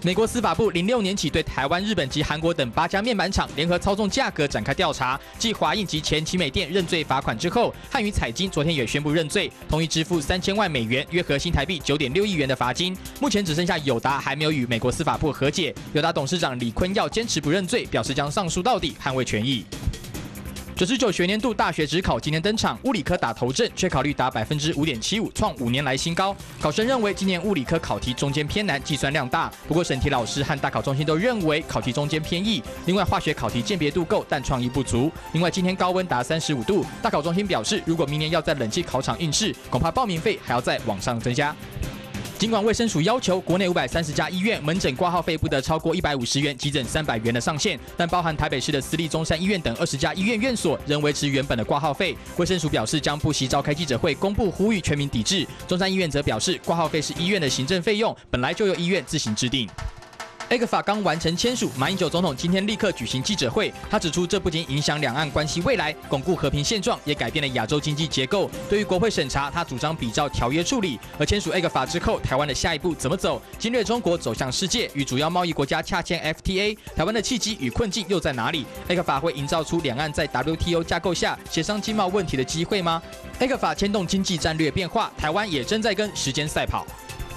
美国司法部06年起对台湾、日本及韩国等8家面板厂联合操纵价格展开调查，继华映及前奇美店认罪罚款之后，汉语彩金昨天也宣布认罪，同意支付3000万美元，约合新台币9.6亿元的罚金。目前只剩下友达还没有与美国司法部和解。友达董事长李坤耀坚持不认罪，表示将上诉到底，捍卫权益。99学年度大学指考今天登场，物理科打头阵，缺考率达5.75%，创5年来新高。考生认为今年物理科考题中间偏难，计算量大。不过审题老师和大考中心都认为考题中间偏易。另外化学考题鉴别度够，但创意不足。另外今天高温达35度，大考中心表示，如果明年要在冷气考场应试，恐怕报名费还要再往上增加。尽管卫生署要求国内530家医院门诊挂号费不得超过150元，急诊300元的上限，但包含台北市的私立中山医院等20家医院院所仍维持原本的挂号费。卫生署表示将不惜召开记者会公布呼吁全民抵制。中山医院则表示，挂号费是医院的行政费用，本来就由医院自行制定。ECFA 刚完成签署，马英九总统今天立刻举行记者会。他指出，这不仅影响两岸关系未来，巩固和平现状，也改变了亚洲经济结构。对于国会审查，他主张比照条约处理。而签署 ECFA 之后，台湾的下一步怎么走？侵略中国走向世界，与主要贸易国家洽签 FTA， 台湾的契机与困境又在哪里 ？ECFA 会营造出两岸在 WTO 架构下协商经贸问题的机会吗 ？ECFA 牵动经济战略变化，台湾也正在跟时间赛跑。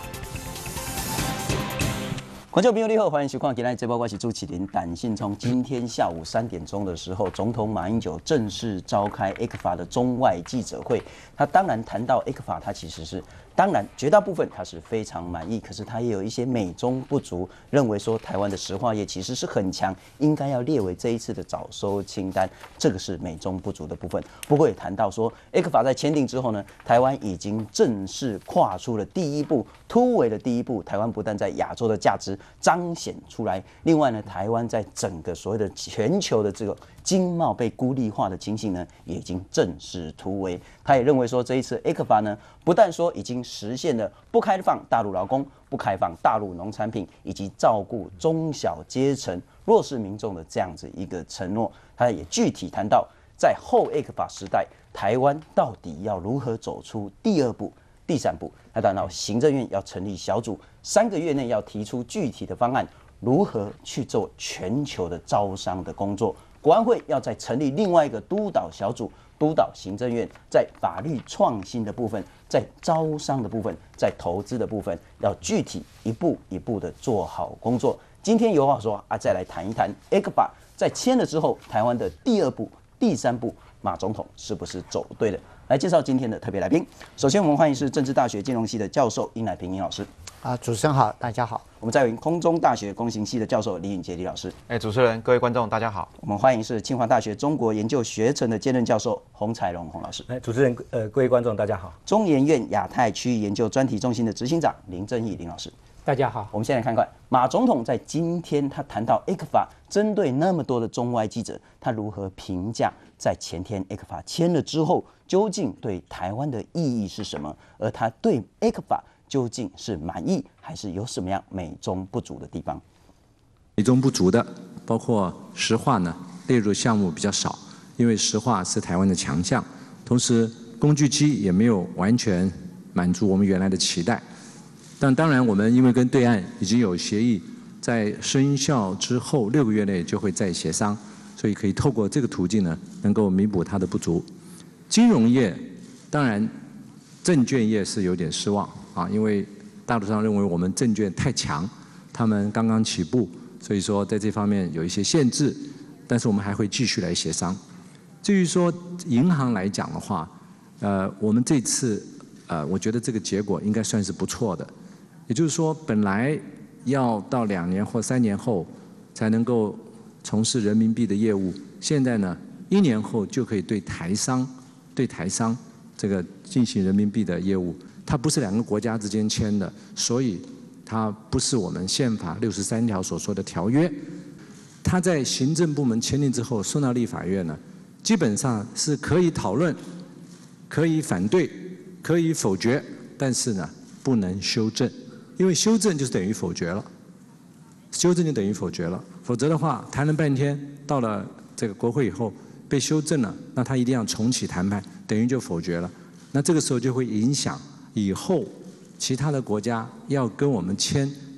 观众朋友你好，欢迎收看今天这波我是主持人胆信聪。今天下午3点钟的时候，总统马英九正式召开 ECFA 的中外记者会。他当然谈到 ECFA， 他其实是当然绝大部分他是非常满意，可是他也有一些美中不足，认为说台湾的石化业其实是很强，应该要列为这一次的早收清单，这个是美中不足的部分。不过也谈到说 ECFA 在签订之后呢，台湾已经正式跨出了第一步，突围的第一步。台湾不但在亚洲的价值彰显出来，另外呢，台湾在整个所谓的全球的这个经贸被孤立化的情形呢，也已经正式突围。他也认为说，这一次 ECFA 呢，不但说已经实现了不开放大陆劳工、不开放大陆农产品，以及照顾中小阶层弱势民众的这样子一个承诺。他也具体谈到，在后 ECFA 时代，台湾到底要如何走出第2步、第3步。他谈到行政院要成立小组，3个月内要提出具体的方案，如何去做全球的招商的工作。国安会要再成立另外一个督导小组，督导行政院在法律创新的部分，在招商的部分，在投资的部分，要具体一步一步的做好工作。今天有话说啊，再来谈一谈 ECFA 在签了之后，台湾的第2步、第3步，马总统是不是走对了？来介绍今天的特别来宾。首先，我们欢迎是政治大学金融系的教授殷乃平殷老师。 主持人好，大家好。 我们再欢迎空中大学公行系的教授李允杰李老师。 主持人、各位观众，大家好。 我们欢迎是清华大学中国研究学程的兼任教授洪彩龙洪老师。 主持人、各位观众，大家好。 中研院亚太区域研究专题中心的执行长林正义林老师。 大家好。 我们先来看看马总统在今天他谈到 ECFA， 针对那么多的中外记者，他如何评价在前天 ECFA 签了之后，究竟对台湾的意义是什么？而他对 ECFA 究竟是满意，还是有什么样美中不足的地方？ 美中不足的包括石化呢列入项目比较少，因为石化是台湾的强项，同时工具机也没有完全满足我们原来的期待。但当然，我们因为跟对岸已经有协议，在生效之后6个月内就会再协商，所以可以透过这个途径呢，能够弥补它的不足。金融业当然，证券业是有点失望啊，因为大陆上认为我们证券太强，他们刚刚起步，所以说在这方面有一些限制，但是我们还会继续来协商。至于说银行来讲的话，我们这次我觉得这个结果应该算是不错的。也就是说，本来要到2年或3年后才能够从事人民币的业务，现在呢1年后就可以对台商这个进行人民币的业务。它不是2个国家之间签的，所以它不是我们宪法63条所说的条约。它在行政部门签订之后送到立法院呢，基本上是可以讨论、可以反对、可以否决，但是呢不能修正。因为修正就是等于否决了，修正就等于否决了。否则的话，谈了半天，到了这个国会以后被修正了，那他一定要重启谈判，等于就否决了。那这个时候就会影响以后其他的国家要跟我们签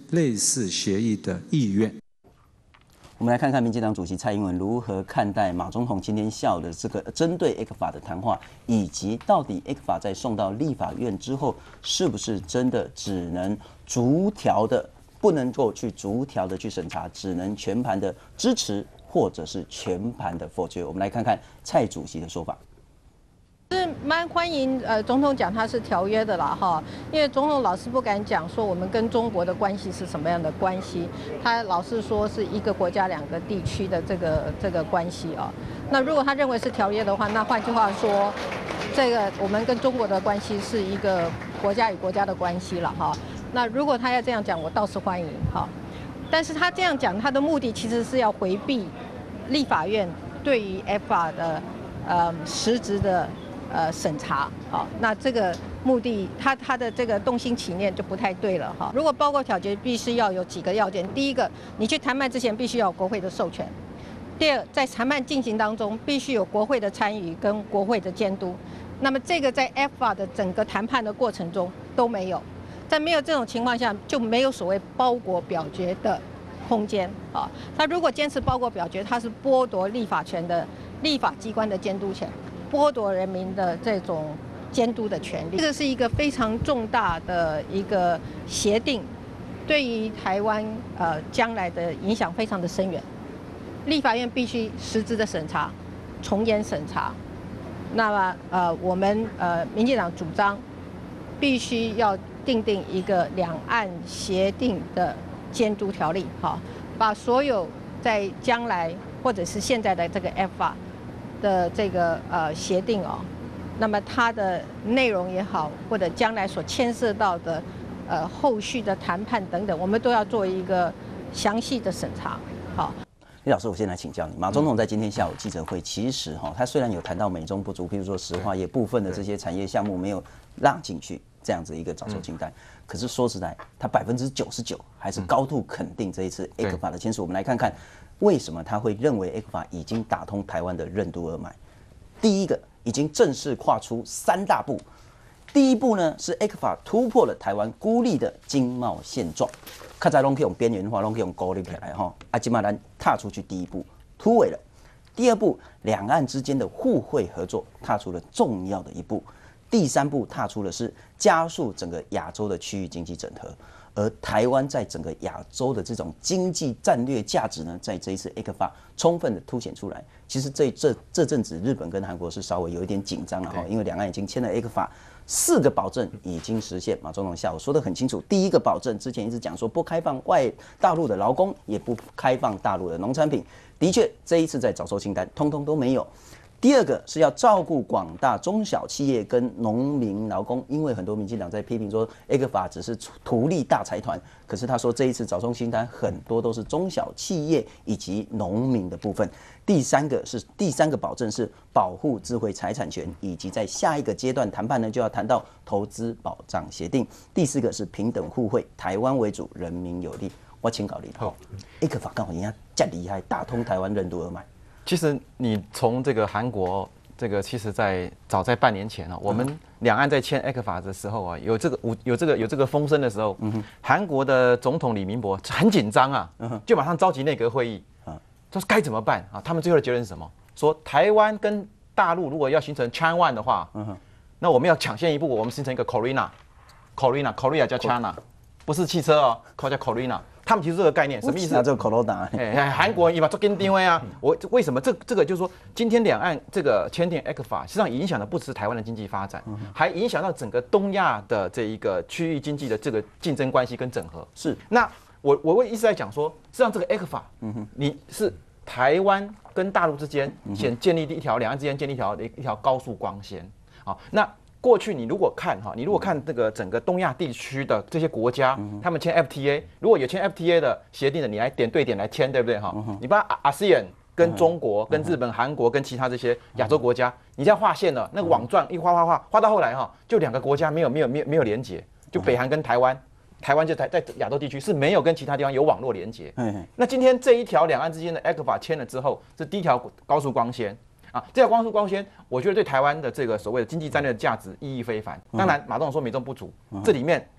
类似协议的意愿。 我们来看看民进党主席蔡英文如何看待马总统今天下午的这个针对 ECFA 的谈话，以及到底 ECFA 在送到立法院之后，是不是真的只能逐条的，不能够去逐条的去审查，只能全盘的支持，或者是全盘的否决？我们来看看蔡主席的说法。 是蛮欢迎总统讲他是条约的啦哈，因为总统老是不敢讲说我们跟中国的关系是什么样的关系，他老是说是一个国家两个地区的这个关系啊。那如果他认为是条约的话，那换句话说，这个我们跟中国的关系是一个国家与国家的关系了哈。那如果他要这样讲，我倒是欢迎哈。但是他这样讲，他的目的其实是要回避立法院对于 ECFA 的实质的审查，好，那这个目的，他的这个动心起念就不太对了哈。如果包括调解，必须要有几个要件。第一个，你去谈判之前必须要有国会的授权；第二，在谈判进行当中必须有国会的参与跟国会的监督。那么这个在 ECFA 的整个谈判的过程中都没有，在没有这种情况下，就没有所谓包裹表决的空间啊。他如果坚持包裹表决，他是剥夺立法权的立法机关的监督权。剥夺人民的这种监督的权利，这个是一个非常重大的一个协定，对于台湾将来的影响非常的深远。立法院必须实质的审查，从严审查。那么我们民进党主张，必须要订定一个两岸协定的监督条例，好，把所有在将来或者是现在的这个 ECFA的这个协定哦，那么它的内容也好，或者将来所牵涉到的后续的谈判等等，我们都要做一个详细的审查。好， 李老师，我先来请教你，马总统在今天下午记者会，其实他虽然有谈到美中不足，譬如说石化业部分的这些产业项目没有让进去这样子一个早收清单，可是说实在，他99%还是高度肯定这一次 ECFA 的签署。我们来看看。为什么他会认为 ECFA 已经打通台湾的任督二脉？第一个，已经正式跨出3大步。第一步呢，是 ECFA 突破了台湾孤立的经贸现状，较早拢去用边缘化，拢去用孤立起来哈。今嘛咱踏出去第一步，突围了。第二步，两岸之间的互惠合作踏出了重要的一步。第三步，踏出的是加速整个亚洲的区域经济整合。而台湾在整个亚洲的这种经济战略价值呢，在这一次 ECFA 充分的凸显出来。其实这阵子日本跟韩国是稍微有一点紧张了哈，因为两岸已经签了 ECFA， 4个保证已经实现。马总统下午说得很清楚，第一个保证之前一直讲说不开放大陆的劳工，也不开放大陆的农产品，的确这一次在早收清单通通都没有。第二个是要照顾广大中小企业跟农民劳工，因为很多民进党在批评说 ECFA 只是图利大财团，可是他说这一次早收清单很多都是中小企业以及农民的部分。第三个保证是保护智慧财产权，以及在下一个阶段谈判呢就要谈到投资保障协定。第四个是平等互惠，台湾为主，人民有利。我请教你，好 ，ECFA 刚好人家这么厉害，打通台湾任督二脉。 其实你从这个韩国，这个其实早在半年前我们两岸在签 ECFA 的时候啊，有这个风声的时候，韩国的总统李明博很紧张啊，就马上召集内阁会议，说该怎么办啊？他们最后的结论是什么？说台湾跟大陆如果要形成 China One 的话，那我们要抢先一步，我们形成一个 Korea 加 China， 不是汽车哦，叫 Korea。他们提出这个概念，什么意思？ 这个 Corona， 韩国人一把做跟定位啊！为什么这个就是说，今天两岸这个签订 ECFA， 实际上影响的不只是台湾的经济发展，还影响到整个东亚的这一个区域经济的这个竞争关系跟整合。 是， 那我会一直在讲说，实际上这个 ECFA，你是台湾跟大陆之间先建立两岸之间建立一条高速光纤。好，那过去你如果看这个整个东亚地区的这些国家，他们签 FTA， 如果有签 FTA 的协定的，你来点对点来签，对不对哈？你把 ASEAN 跟中国、跟日本、韩国跟其他这些亚洲国家，你这样画线了，那个网状一画到后来就2个国家没有连结，就北韩跟台湾。台湾就在亚洲地区是没有跟其他地方有网络连结。那今天这一条两岸之间的 ECFA 签了之后，是第一条高速光纤。这条高速光纤，我觉得对台湾的这个所谓的经济战略的价值意义非凡。当然，马总统说美中不足，这里面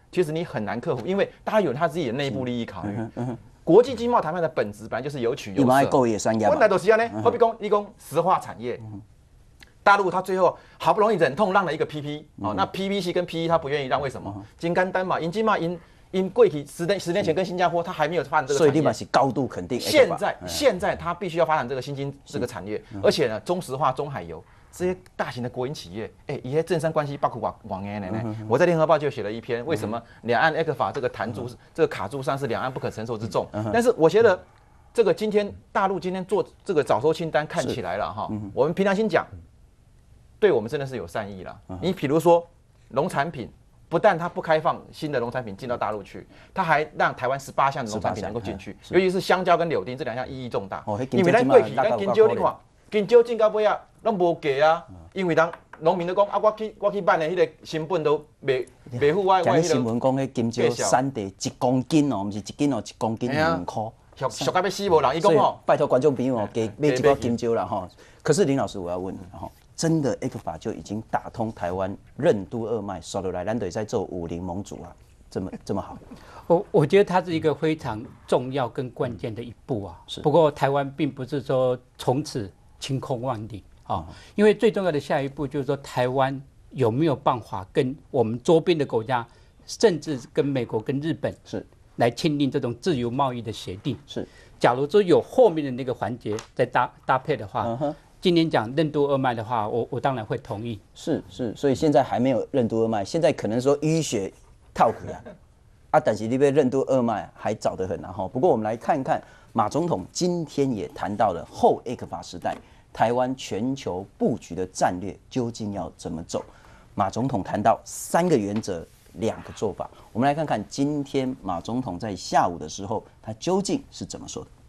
其实你很难克服，因为大家有他自己的内部利益考虑。国际经贸谈判的本质本来就是有取有舍。 够也三样。 问来都是呢，好比讲，你讲石化产业，大陆它最后好不容易忍痛让了一个 PP，那 PVC 跟 PE 它不愿意让，为什么？金刚单嘛，因过去10年前跟新加坡它还没有发展这个产业， 所以立马是高度肯定。 现在它必须要发展这个新兴这个产业，而且呢，中石化、中海油。这些大型的国营企业，一些政商关系包括往年呢，我在联合报就写了一篇，为什么两岸 ECFA 这个这个卡住上是两岸不可承受之重。但是我觉得这个大陆今天做这个早收清单看起来了哈，我们凭良心讲，对我们真的是有善意了。你比如说农产品，不但它不开放新的农产品进到大陆去，它还让台湾18项的农产品能够进去，尤其是香蕉跟柳丁这2项意义重大。因为咱过去咱金蕉你看。金蕉进到尾啊，拢无价啊，因为人农民都讲啊，我去办的迄个成本都袂付我。 今日新闻讲，迄金蕉产地1公斤哦，不是1斤哦，1公斤2块， 俗到要死无人。伊讲哦， 拜托观众朋友哦，给买一包金蕉啦哈。可是林老师，我要问你哈，真的 ECFA 就已经打通台湾任督二脉，说落来，咱得在做武林盟主啊，这么好。 我觉得它是一个非常重要跟关键的一步啊。不过台湾并不是说从此晴空万里啊，因为最重要的下一步就是说，台湾有没有办法跟我们周边的国家，甚至跟美国、跟日本来签订这种自由贸易的协定。假如说有后面的那个环节再搭配的话，今年讲任督二脉的话，我当然会同意。 所以现在还没有任督二脉，现在可能说淤血套苦啊，但是你被任督二脉还早得很哈。不过我们来看看。马总统今天也谈到了后 ECFA 时代台湾全球布局的战略究竟要怎么走。马总统谈到3个原则、2个做法，我们来看看今天马总统在下午的时候他究竟是怎么说的。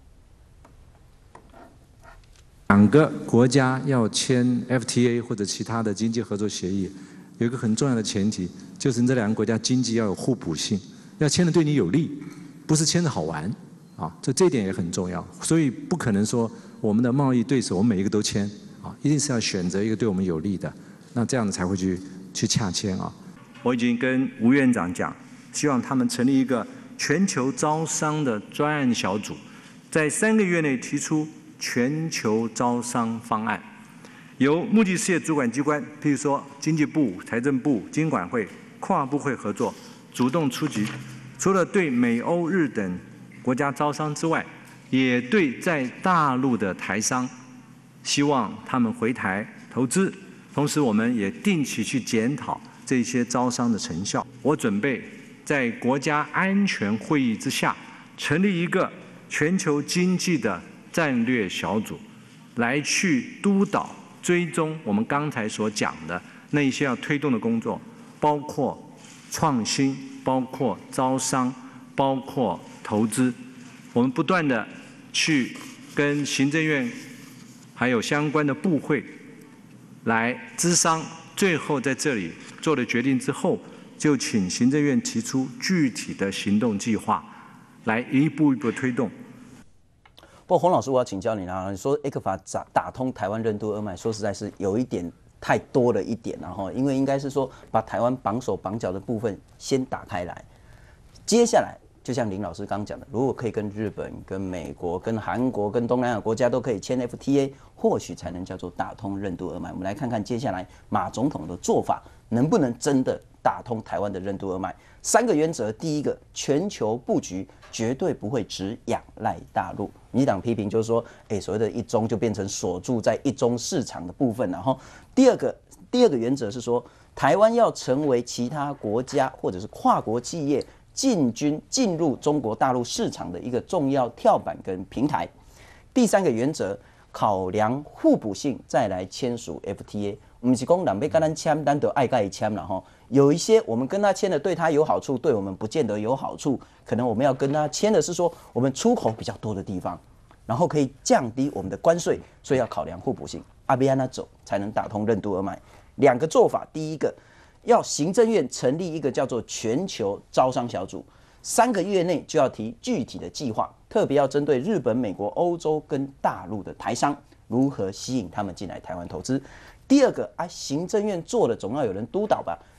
2个国家要签 FTA 或者其他的经济合作协议，有一个很重要的前提，就是这2个国家经济要有互补性，要签的对你有利，不是签的好玩。这一点也很重要，所以不可能说我们的贸易对手我们每一个都签一定是要选择一个对我们有利的，那这样子才会去洽签啊。我已经跟吴院长讲，希望他们成立一个全球招商的专案小组，在3个月内提出全球招商方案，由目的事业主管机关，譬如说经济部、财政部、金管会跨部会合作，主动出击，除了对美欧日等国家招商之外，也对在大陆的台商，希望他们回台投资。同时，我们也定期去检讨这些招商的成效。我准备在国家安全会议之下，成立一个全球经济的战略小组，来去督导、追踪我们刚才所讲的那一些要推动的工作，包括创新，包括招商，包括投资，我们不断的去跟行政院还有相关的部会来咨商，最后在这里做了决定之后，就请行政院提出具体的行动计划，来一步一步推动。 不过洪老师，我要请教你啦，你说 ECFA 打通台湾任督二脉，说实在是有一点太多了一点，然后因为应该是说把台湾绑手绑脚的部分先打开来，接下来。就像林老师刚讲的，如果可以跟日本、跟美国、跟韩国、跟东南亚国家都可以签 FTA， 或许才能叫做打通任督二脉。我们来看看接下来马总统的做法能不能真的打通台湾的任督二脉。3个原则，第一个，全球布局绝对不会只仰赖大陆。民进党批评就是说，所谓的一中就变成锁住在一中市场的部分。然后第二个原则是说，台湾要成为其他国家或者是跨国企业进入中国大陆市场的一个重要跳板跟平台。第3个原则，考量互补性再来签署 FTA。不是说人要跟咱签，咱就爱跟他签了哈。有一些我们跟他签的对他有好处，对我们不见得有好处。可能我们要跟他签的是说，我们出口比较多的地方，然后可以降低我们的关税，所以要考量互补性。阿比安那走才能打通任督二脉。2个做法，第一个。要行政院成立一个叫做全球招商小组，3个月内就要提具体的计划，特别要针对日本、美国、欧洲跟大陆的台商，如何吸引他们进来台湾投资。第二个行政院做的总要有人督导吧，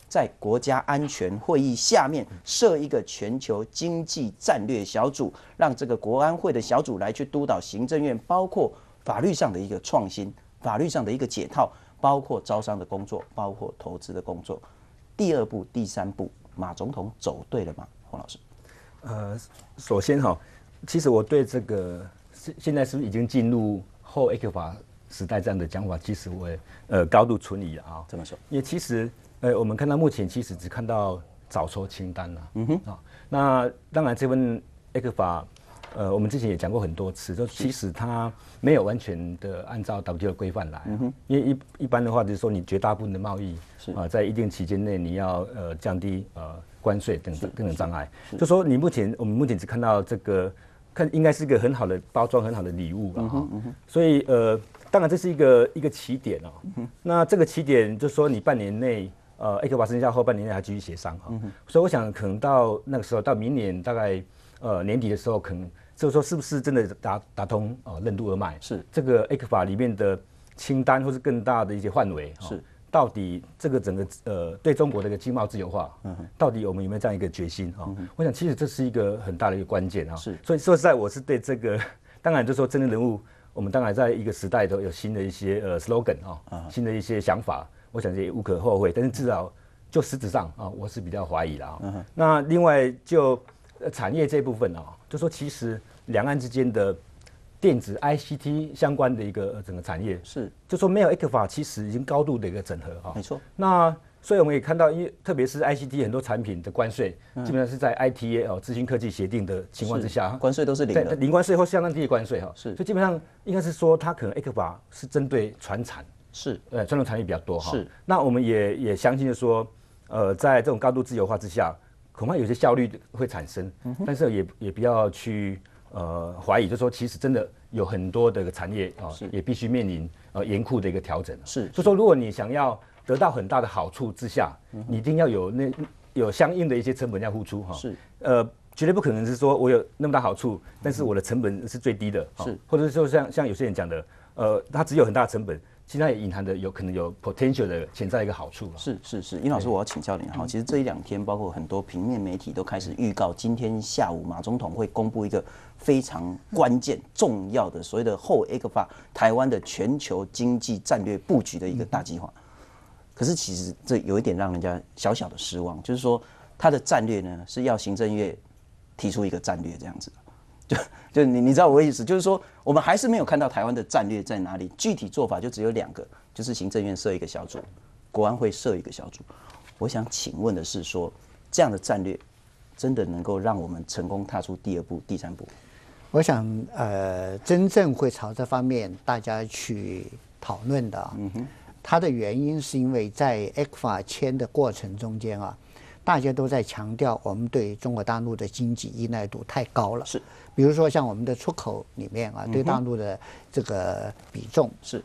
在国家安全会议下面设一个全球经济战略小组，让这个国安会的小组来去督导行政院，包括法律上的一个创新，法律上的一个解套，包括招商的工作，包括投资的工作。第2步、第3步，马总统走对了吗？洪老师？ 首先其实我对这个现在是不是已经进入后 ECFA 时代这样的讲法，其实我高度存疑啊。 这么说， 因为其实我们看到目前其实只看到早收清单了。那当然这份 ECFA我们之前也讲过很多次，就其实它没有完全的按照 WTO 的规范来。因为一般的话就是说，你绝大部分的贸易在一定期间内你要降低关税等等障碍。就说我们目前只看到这个。应该是一个很好的包装、很好的礼物了所以当然这是一个起点那这个起点就是说，你半年内ECFA生效后半年内还继续协商所以我想可能到那个时候，到明年大概年底的时候，可能就是说是不是真的打通任督二脉？是这个 ECFA 里面的清单，或是更大的一些范围是。到底这个整个对中国的一个经贸自由化，到底我们有没有这样一个决心我想其实这是一个很大的一个关键是，所以说实在我是对这个，当然就是说政治人物，我们当然在一个时代都有新的一些slogan新的一些想法，我想也无可厚非。但是至少就实质上我是比较怀疑了那另外就产业这部分就说其实两岸之间的。电子 ICT 相关的一个整个产业是，就说没有 ECFA 其实已经高度的一个整合没错。 那所以我们也看到，因为特别是 ICT 很多产品的关税，基本上是在 ITA 资讯科技协定的情况之下， 关税都是零的， 零关税或相当低的关税是，所以基本上应该是说它可能 ECFA 是针对传产，是传统产业比较多是。那我们也相信的说，在这种高度自由化之下，恐怕有些效率会产生，但是也不要去。怀疑就是说，其实真的有很多的产业也必须面临严酷的一个调整。是，就说如果你想要得到很大的好处之下，你一定要有相应的一些成本要付出是，绝对不可能是说我有那么大好处，但是我的成本是最低的。是，或者是说像有些人讲的，它只有很大的成本。其实它也隐含的可能有 potential 的潜在一个好处。是， 殷老师，我要请教你其实这1-2天，包括很多平面媒体都开始预告，今天下午马总统会公布一个非常关键、重要的所谓的后 ECFA 台湾的全球经济战略布局的一个大计划。可是其实这有一点让人家小小的失望，就是说他的战略呢是要行政院提出一个战略这样子。就你知道我的意思，就是说我们还是没有看到台湾的战略在哪里，具体做法就只有2个，就是行政院设一个小组，国安会设一个小组。我想请问的是说，这样的战略真的能够让我们成功踏出第2步、第3步？ 我想真正会朝这方面大家去讨论的它的原因是因为在 ECFA 签的过程中间大家都在强调我们对中国大陆的经济依赖度太高了。是，比如说像我们的出口里面对大陆的这个比重是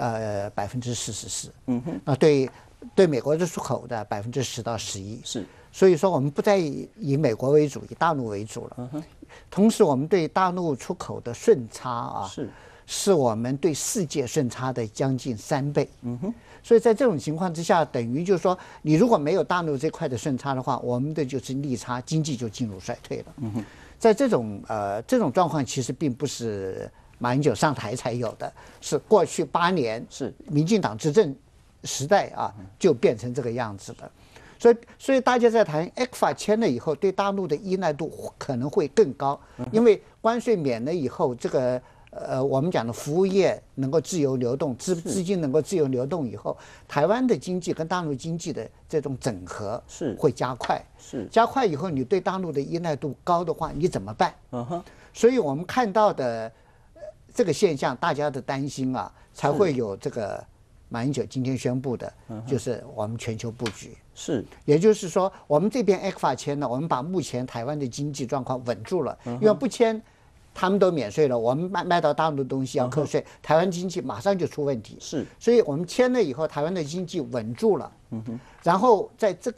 44%。那对美国的出口的10%到11%。是，所以说我们不再以美国为主，以大陆为主了。同时，我们对大陆出口的顺差是我们对世界顺差的将近3倍。所以在这种情况之下，等于就是说，你如果没有大陆这块的顺差的话，我们的就是逆差，经济就进入衰退了。在这种状况，其实并不是马英九上台才有的，是过去8年是民进党执政时代就变成这个样子的。所以大家在谈 ECFA 签了以后，对大陆的依赖度可能会更高，因为关税免了以后，这个。我们讲的服务业能够自由流动，资金能够自由流动以后，台湾的经济跟大陆经济的这种整合会加快。加快以后，你对大陆的依赖度高的话，你怎么办？所以我们看到的这个现象，大家的担心才会有这个马英九今天宣布的，就是我们全球布局。也就是说，我们这边 ECFA 签了，我们把目前台湾的经济状况稳住了，因为不签。他们都免税了，我们卖到大陆的东西要课税，台湾经济马上就出问题。所以我们签了以后，台湾的经济稳住了。然后在这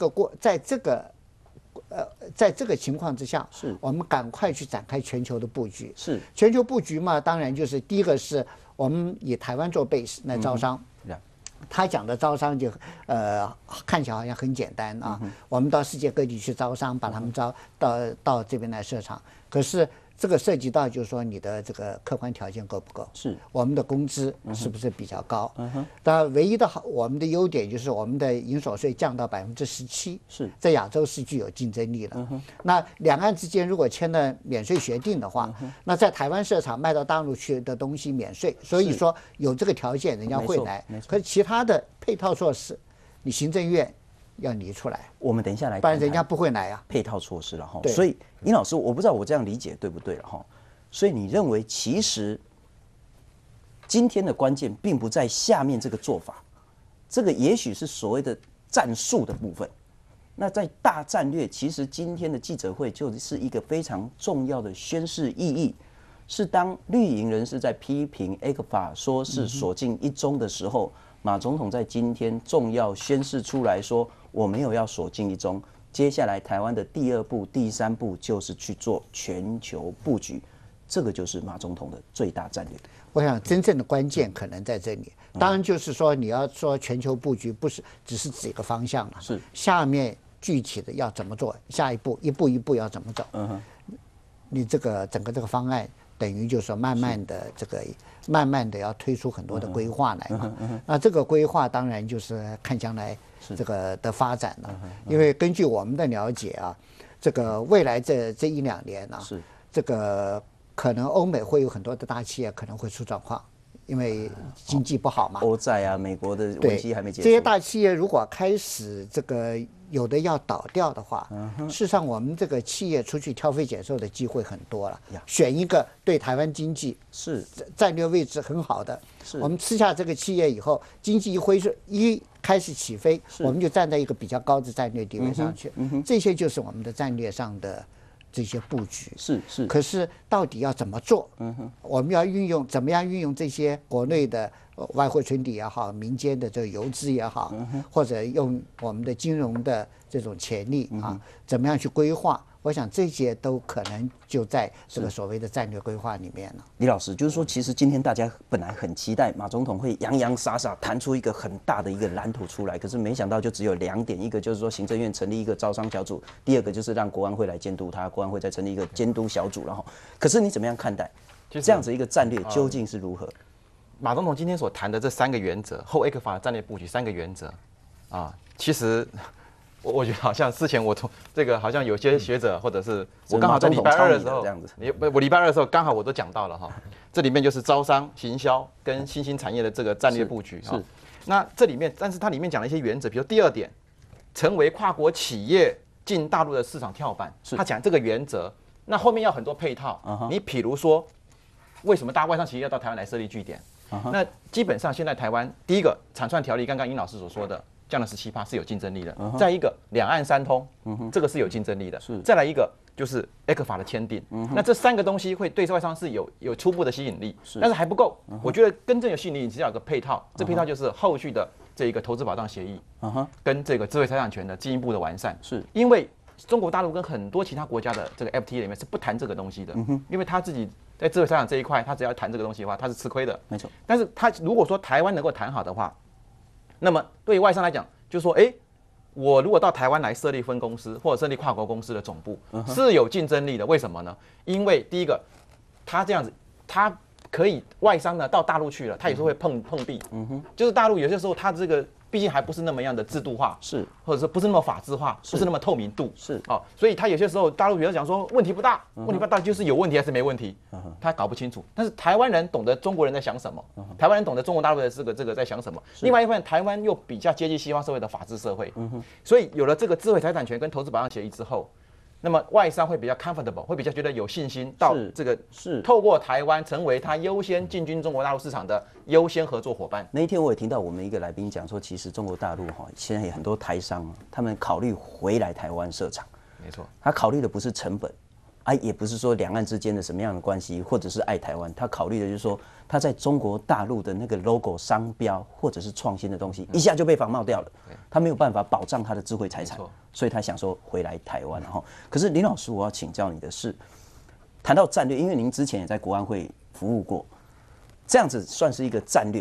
个情况之下，我们赶快去展开全球的布局。全球布局嘛，当然就是第一个是我们以台湾做 base 来招商。 他讲的招商就看起来好像很简单啊，我们到世界各地去招商，把他们招到这边来设厂，可是。这个涉及到就是说你的这个客观条件够不够？是我们的工资是不是比较高？当然，唯一的好，我们的优点就是我们的营所税降到17%，是在亚洲是具有竞争力的。那两岸之间如果签了免税协定的话，那在台湾设厂卖到大陆去的东西免税，所以说有这个条件，人家会来。可是其他的配套措施，你行政院。要拟出来， 我们等一下来看看， 不然人家不会来啊。 配套措施了哈，所以殷老师，我不知道我这样理解对不对了哈。所以你认为，其实今天的关键并不在下面这个做法，这个也许是所谓的战术的部分。那在大战略，其实今天的记者会就是一个非常重要的宣示意义，是当绿营人士在批评 ECFA 说是锁进一中的时候。马总统在今天重要宣示出来说，我没有要锁进一中，接下来台湾的第2步、第3步就是去做全球布局，这个就是马总统的最大战略。 我想真正的关键可能在这里，当然就是说你要说全球布局，不是只是指一个方向了，是下面具体的要怎么做，下一步一步一步要怎么走，你这个整个这个方案。等于就是说，慢慢的要推出很多的规划来嘛。那这个规划当然就是看将来这个的发展了。因为根据我们的了解啊，这个未来这1-2年啊，这个可能欧美会有很多的大企业可能会出状况。因为经济不好嘛， 欧债啊，美国的危机还没结束。 这些大企业如果开始这个有的要倒掉的话，事实上我们这个企业出去挑肥拣瘦的机会很多了。选一个对台湾经济是战略位置很好的，我们吃下这个企业以后，经济一开始起飞，我们就站在一个比较高的战略地位上去。这些就是我们的战略上的。这些布局是，可是到底要怎么做？我们要怎么样运用这些国内的外汇存底也好，民间的这个游资也好，或者用我们的金融的这种潜力啊，怎么样去规划？我想这些都可能就在这个所谓的战略规划里面了。 李老师，就是说，其实今天大家本来很期待马总统会洋洋洒洒谈出一个很大的一个蓝图出来，可是没想到就只有2点，一个就是说行政院成立一个招商小组，第二个就是让国安会来监督他，国安会再成立一个监督小组，然后，可是你怎么样看待这样子一个战略究竟是如何？ 马总统今天所谈的这3个原则，后 ECFA 战略布局3个原则啊，其实。我觉得好像之前我从这个好像有些学者或者是我刚好在礼拜2的时候，我礼拜2的时候刚好我都讲到了哈，这里面就是招商、行销跟新兴产业的这个战略布局哈。那这里面，但是它里面讲了一些原则，比如第2点，成为跨国企业进大陆的市场跳板，他讲这个原则，那后面要很多配套。你比如说，为什么大外商企业要到台湾来设立据点？那基本上现在台湾第一个产串条例，刚刚殷老师所说的。降了17%是有竞争力的。再一个，两岸3通，这个是有竞争力的。再来一个就是 ECFA 的签订。那这3个东西会对外商是有初步的吸引力，但是还不够。我觉得真正有吸引力，你只要有个配套，这配套就是后续的这一个投资保障协议，跟这个智慧财产权的进一步的完善。是因为中国大陆跟很多其他国家的这个 FTA 里面是不谈这个东西的，因为他自己在智慧财产这一块，他只要谈这个东西的话，他是吃亏的。没错。但是他如果说台湾能够谈好的话，那么对于外商来讲，就是说，我如果到台湾来设立分公司或者设立跨国公司的总部，是有竞争力的。为什么呢？因为第一个，他这样子，他可以外商呢到大陆去了，他也是会碰壁。就是大陆有些时候，他这个毕竟还不是那么样的制度化，是，或者说不是那么法制化，不是那么透明度，是哦，所以他有些时候大陆比如讲说问题不大，问题不大就是有问题还是没问题，他搞不清楚。但是台湾人懂得中国人在想什么，台湾人懂得中国大陆的这个在想什么。另外一方面，台湾又比较接近西方社会的法治社会，所以有了这个智慧财产权跟投资保障协议之后。那么外商会比较 comfortable， 会比较觉得有信心到这个是透过台湾成为他优先进军中国大陆市场的优先合作伙伴。 那一天我也听到我们一个来宾讲说，其实中国大陆现在有很多台商，他们考虑回来台湾设厂。 没错， 他考虑的不是成本，也不是说两岸之间的什么样的关系，或者是爱台湾，他考虑的就是说他在中国大陆的那个 logo 商标或者是创新的东西，一下就被仿冒掉了，他没有办法保障他的智慧财产。所以他想说回来台湾哈，可是林老师，我要请教你的是，谈到战略，因为您之前也在国安会服务过，这样子算是一个战略，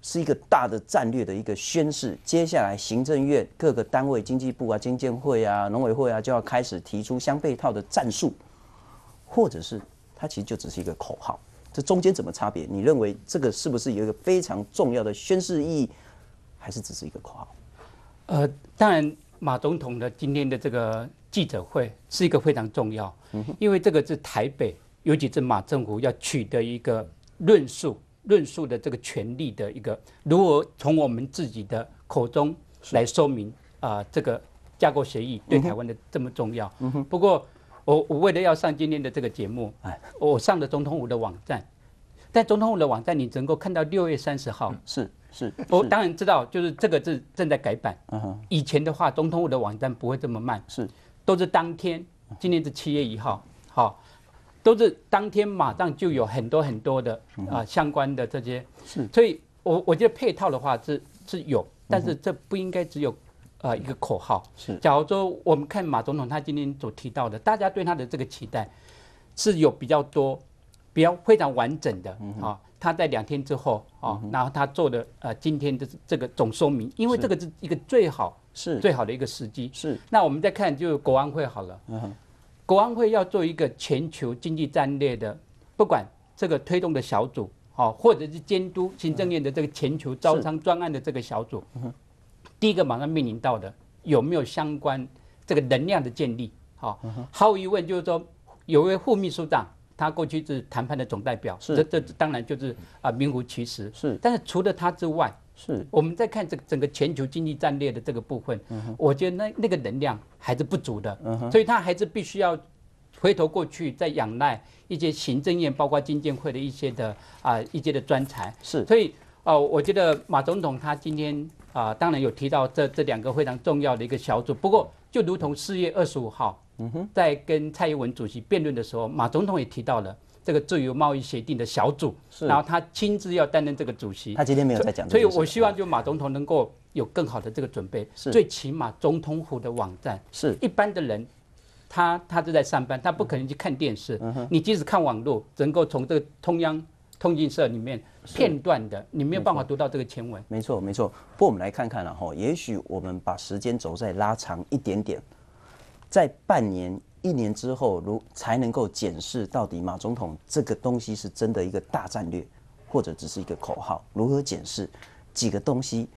是一个大的战略的一个宣示。接下来行政院各个单位，经济部啊、经建会啊、农委会啊，就要开始提出相配套的战术，或者是它其实就只是一个口号。这中间怎么差别？你认为这个是不是有一个非常重要的宣示意义，还是只是一个口号？ 当然，马总统的今天的这个记者会是一个非常重要，因为这个是台北，尤其是马政府要取得一个论述的这个权利的一个，如何从我们自己的口中来说明这个架构协议对台湾的这么重要。不过我为了要上今天的这个节目，我上了总统府的网站，在总统府的网站你能够看到6月30号。 是。 我当然知道，就是这个是正在改版。以前的话，总统府的网站不会这么慢，都是当天。今天是7月1号，好，都是当天马上就有很多的相关的这些。所以我觉得配套的话是有，但是这不应该只有一个口号。假如说我们看马总统他今天所提到的，大家对他的这个期待是有比较多、非常完整的啊。他在2天之后啊，然后他做的今天的这个总说明，因为这个是一个最好的一个时机。那我们再看就是国安会好了，国安会要做一个全球经济战略的，不管这个推动的小组，或者是监督行政院的这个全球招商专案的这个小组，第一个马上面临到的有没有相关这个能量的建立？毫无疑问就是说有一位副秘书长。他过去是谈判的总代表，这当然就是名副其实。但是除了他之外，我们在看这个整个全球经济战略的这个部分，我觉得那个能量还是不足的，所以他还是必须要回头过去，再仰赖一些行政院，包括经建会的一些的专才。所以我觉得马总统他今天当然有提到这2个非常重要的一个小组，不过就如同4月25号。在跟蔡英文主席辩论的时候，马总统也提到了这个自由贸易协定的小组，然后他亲自要担任这个主席。 他今天没有在讲， 所以我希望就马总统能够有更好的这个准备。最起码总统府的网站，一般的人他是在上班，他不可能去看电视。你即使看网络，能够从这个中央通讯社里面片段的，你没有办法读到这个前文。 没错。不过我们来看看了哈，也许我们把时间轴再拉长一点点。在半年、1年之后，才能够检视到底马总统这个东西是真的一个大战略，或者只是一个口号。如何检视？几个东西